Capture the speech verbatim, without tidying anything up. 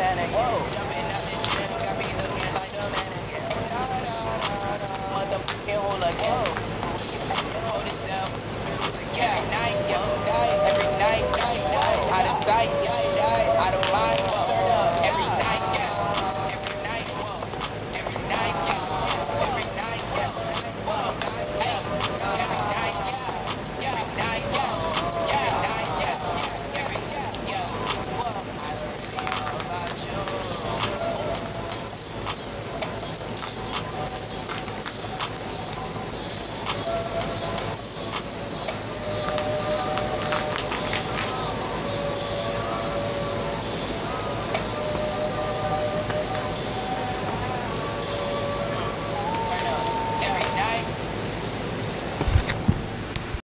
mannequin. Jumping out the gym, got me looking like a mannequin. Motherfucking hooligan. Hold it out. Every night, yo, night, every night, night, night, out of sight, yo.